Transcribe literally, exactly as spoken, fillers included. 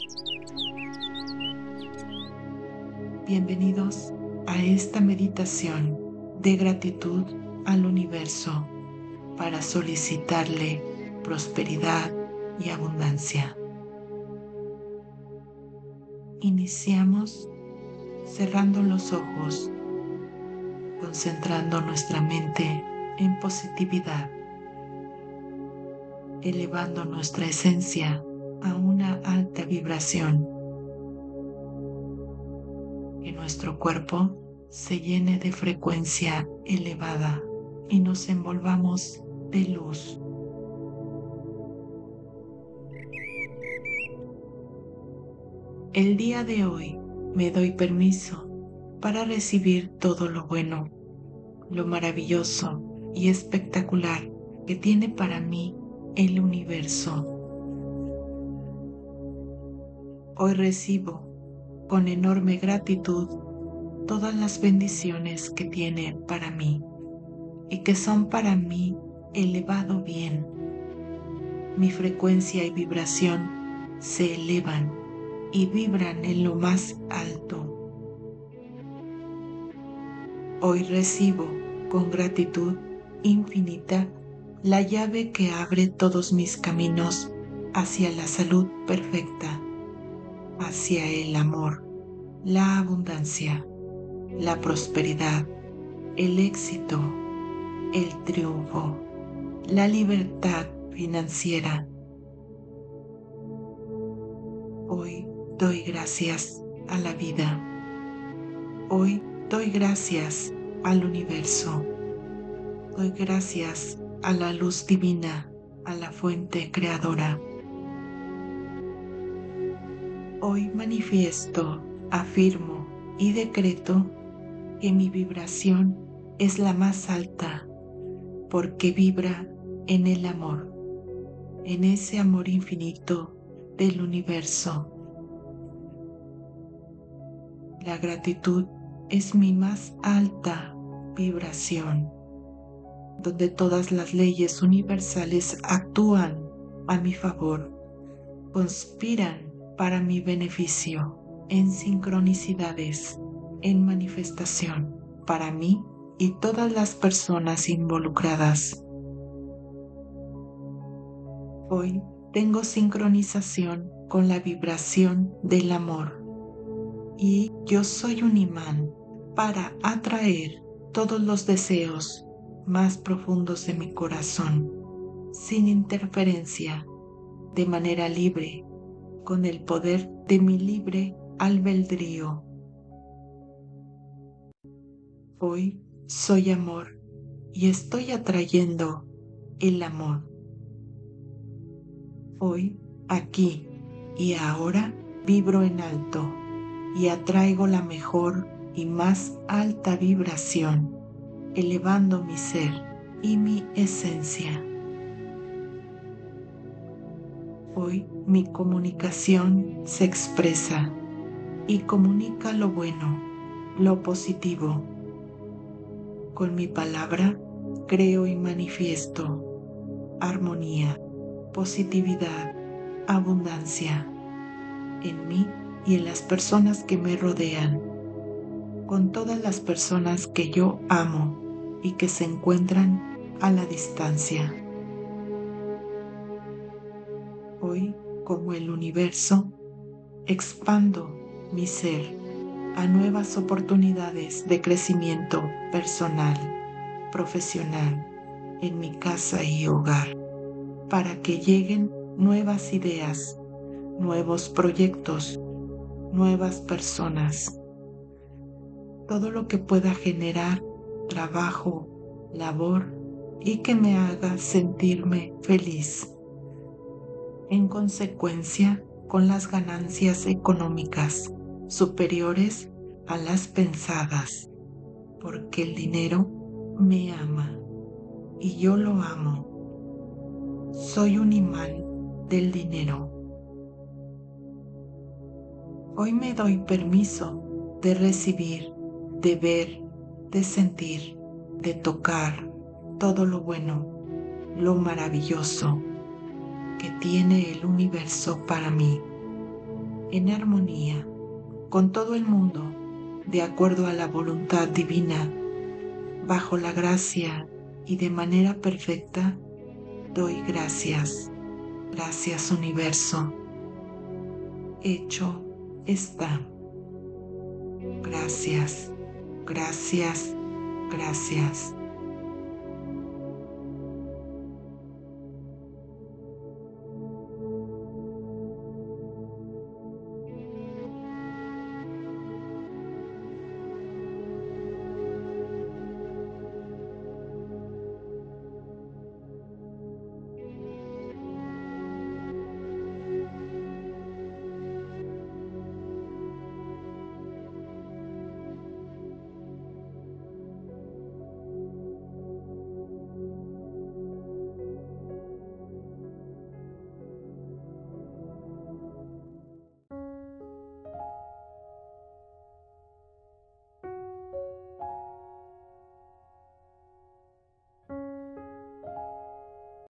Bienvenidos a esta meditación de gratitud al universo para solicitarle prosperidad y abundancia. Iniciamos cerrando los ojos, concentrando nuestra mente en positividad, elevando nuestra esencia a una alta vibración. Que nuestro cuerpo se llene de frecuencia elevada y nos envolvamos de luz. El día de hoy me doy permiso para recibir todo lo bueno, lo maravilloso y espectacular que tiene para mí el universo. Hoy recibo con enorme gratitud todas las bendiciones que tiene para mí y que son para mí elevado bien. Mi frecuencia y vibración se elevan y vibran en lo más alto. Hoy recibo con gratitud infinita la llave que abre todos mis caminos hacia la salud perfecta, hacia el amor, la abundancia, la prosperidad, el éxito, el triunfo, la libertad financiera. Hoy doy gracias a la vida. Hoy doy gracias al universo. Doy gracias a la luz divina, a la fuente creadora. Hoy manifiesto, afirmo y decreto que mi vibración es la más alta porque vibra en el amor, en ese amor infinito del universo. La gratitud es mi más alta vibración, donde todas las leyes universales actúan a mi favor, conspiran para mi beneficio, en sincronicidades, en manifestación, para mí y todas las personas involucradas. Hoy tengo sincronización con la vibración del amor y yo soy un imán para atraer todos los deseos más profundos de mi corazón, sin interferencia, de manera libre, con el poder de mi libre albedrío. Hoy soy amor y estoy atrayendo el amor. Hoy, aquí y ahora vibro en alto y atraigo la mejor y más alta vibración, elevando mi ser y mi esencia. Hoy mi comunicación se expresa y comunica lo bueno, lo positivo. Con mi palabra creo y manifiesto armonía, positividad, abundancia en mí y en las personas que me rodean, con todas las personas que yo amo y que se encuentran a la distancia. Hoy, como el universo, expando mi ser a nuevas oportunidades de crecimiento personal, profesional, en mi casa y hogar, para que lleguen nuevas ideas, nuevos proyectos, nuevas personas. Todo lo que pueda generar trabajo, labor y que me haga sentirme feliz. En consecuencia, con las ganancias económicas superiores a las pensadas, porque el dinero me ama y yo lo amo. Soy un imán del dinero. Hoy me doy permiso de recibir, de ver, de sentir, de tocar todo lo bueno, lo maravilloso que tiene el universo para mí. en armonía con todo el mundo, de acuerdo a la voluntad divina, bajo la gracia y de manera perfecta, doy gracias. Gracias, universo. Hecho está. Gracias, gracias, gracias.